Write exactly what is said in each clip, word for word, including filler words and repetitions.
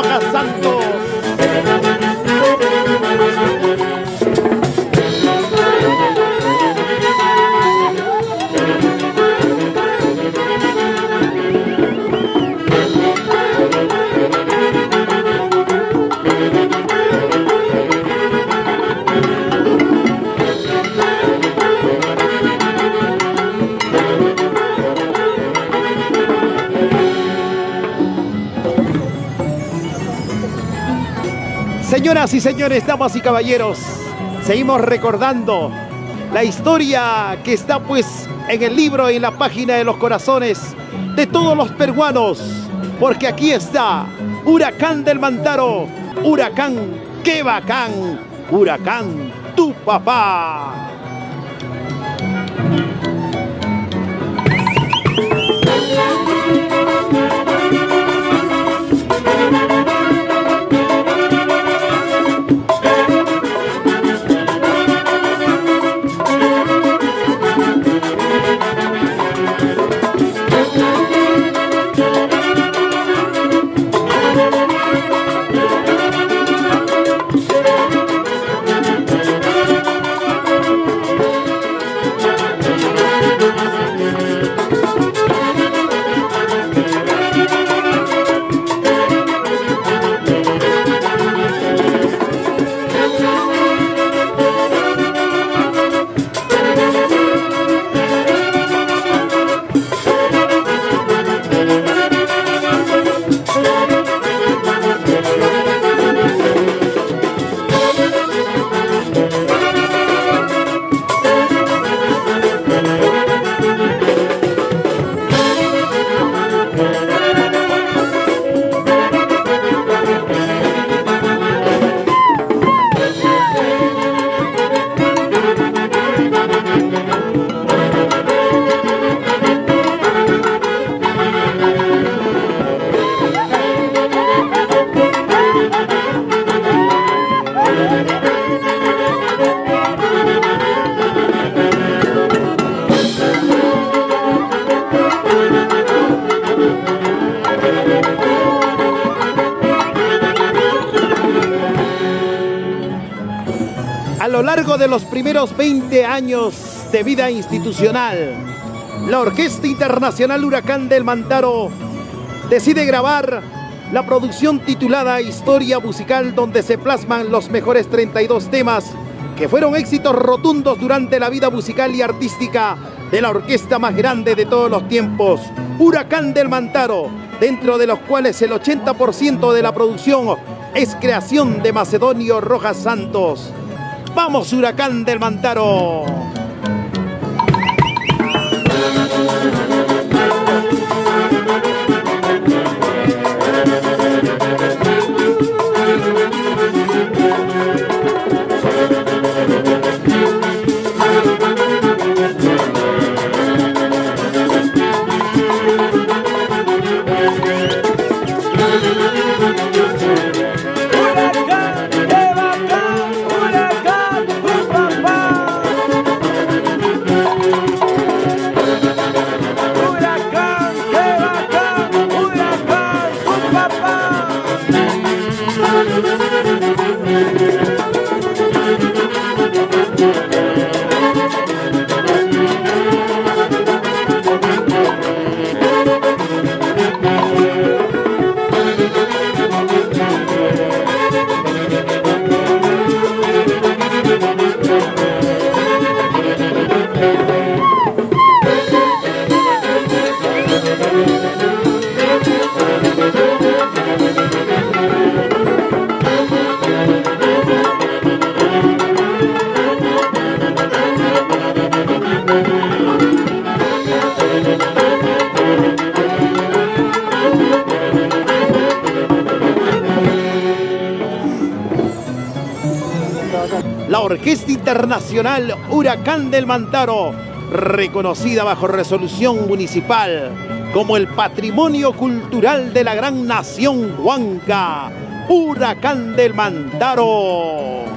Rojas Santos. Señoras y señores, damas y caballeros, seguimos recordando la historia que está pues en el libro, en la página de los corazones de todos los peruanos, porque aquí está Huracán del Mantaro, Huracán, qué bacán, Huracán, tu papá. A lo largo de los primeros veinte años de vida institucional, la Orquesta Internacional Huracán del Mantaro decide grabar la producción titulada Historia Musical, donde se plasman los mejores treinta y dos temas que fueron éxitos rotundos durante la vida musical y artística de la orquesta más grande de todos los tiempos, Huracán del Mantaro, dentro de los cuales el ochenta por ciento de la producción es creación de Macedonio Rojas Santos. ¡Vamos, Huracán del Mantaro! La Orquesta Internacional Huracán del Mantaro, reconocida bajo resolución municipal como el Patrimonio Cultural de la Gran Nación Huanca, Huracán del Mantaro.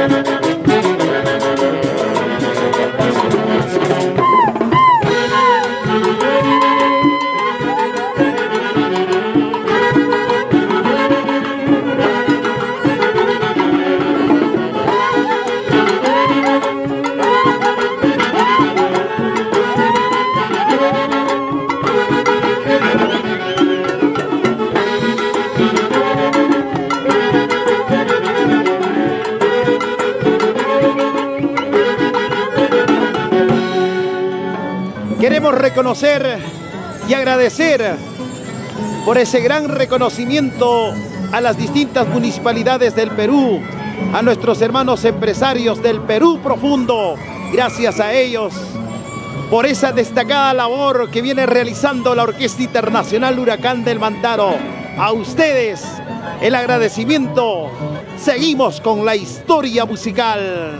Queremos reconocer y agradecer por ese gran reconocimiento a las distintas municipalidades del Perú, a nuestros hermanos empresarios del Perú profundo. Gracias a ellos por esa destacada labor que viene realizando la Orquesta Internacional Huracán del Mantaro. A ustedes el agradecimiento. Seguimos con la historia musical.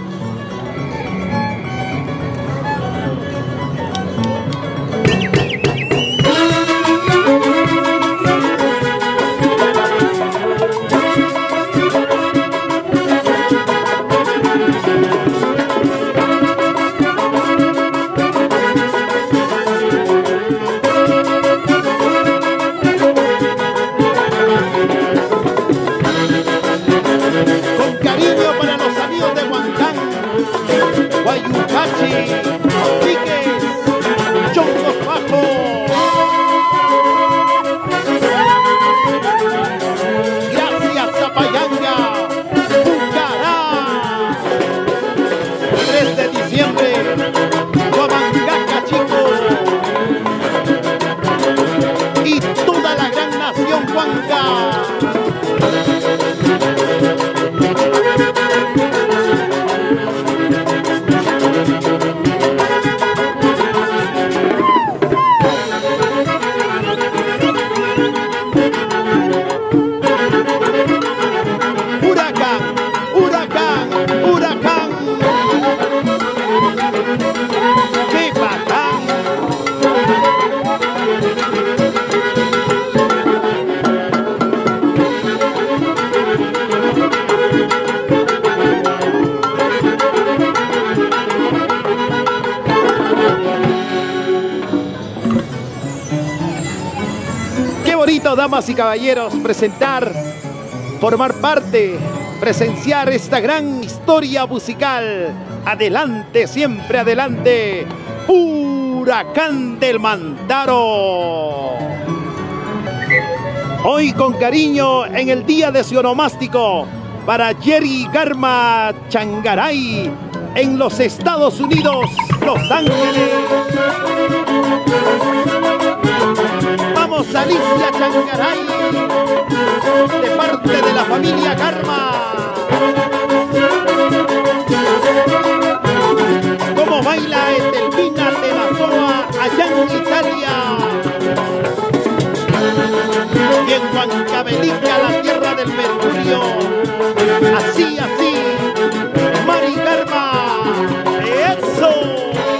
Damas y caballeros, presentar, formar parte, presenciar esta gran historia musical. Adelante, siempre adelante, Huracán del Mantaro. Hoy con cariño en el día de su onomástico para Jerry Garma Changaray en los Estados Unidos, Los Ángeles. Vamos, Alicia Changaray, de parte de la familia Garma. Como baila Etelvina de Mazoa allá en Italia. Y en Huancavelica, la tierra del mercurio. Así, así, Mari Garma. ¡Eso!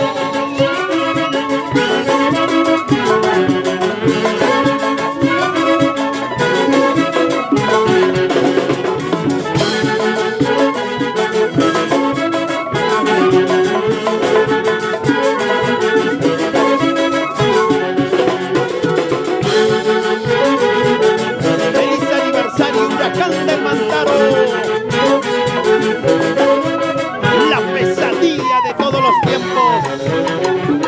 La pesadilla de todos los tiempos.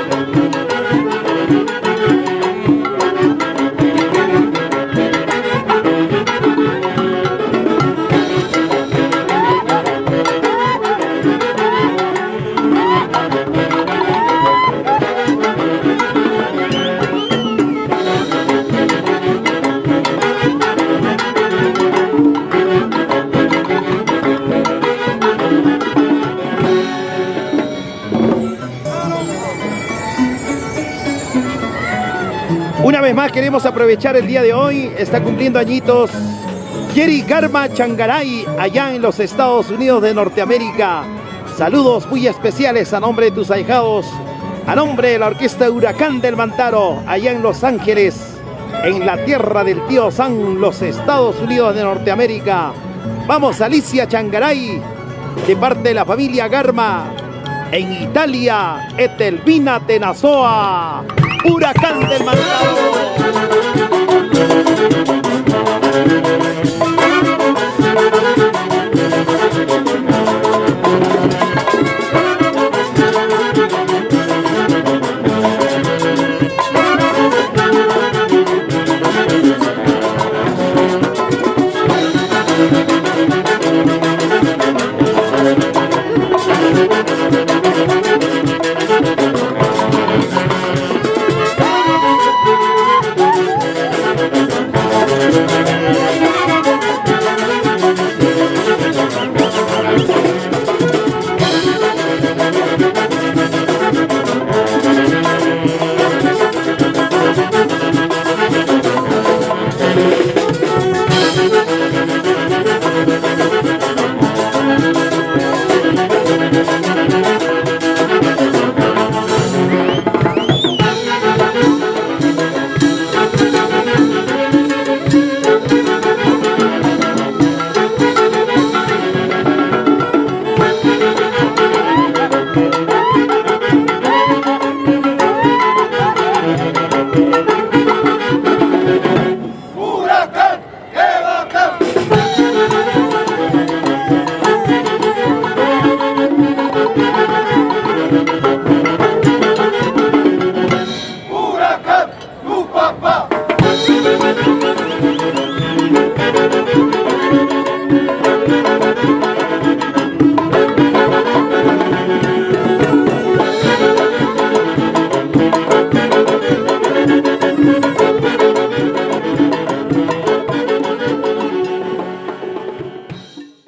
Una vez más queremos aprovechar el día de hoy, está cumpliendo añitos Jerry Garma Changaray allá en los Estados Unidos de Norteamérica. Saludos muy especiales a nombre de tus ahijados, a nombre de la Orquesta Huracán del Mantaro allá en Los Ángeles, en la tierra del tío Sam, los Estados Unidos de Norteamérica. Vamos, Alicia Changaray, de parte de la familia Garma. En Italia, Etelvina Tenazoa, Huracán del Mantaro.